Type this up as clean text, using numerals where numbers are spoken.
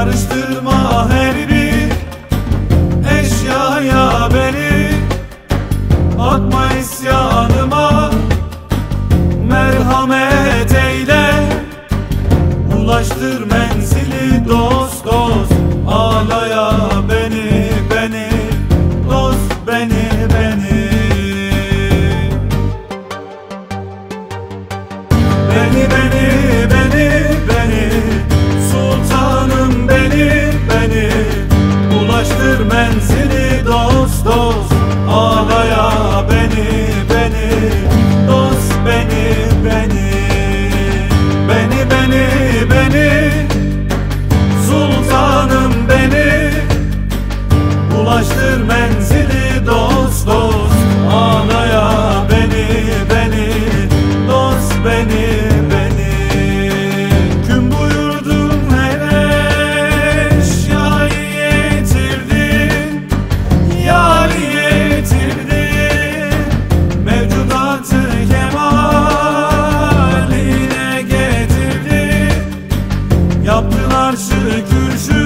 Karıştırma her bir eşyaya beni, atma isyanıma, merhamet eyle. Ulaştır menzili dost dost, ağlaya beni beni, dost beni beni. Beni beni beni beni, sultanım beni beni. Ulaştır menzili dost dost, ağlaya beni beni, dost beni beni. Beni beni beni, sultanım beni. Ulaştır menzili dost dost, ağlaya beni beni, dost beni beni. Gün buyurdun her eşyayı getirdin, yâri getirdin. Mevcudatı kemaline getirdin. Yaptılar şükür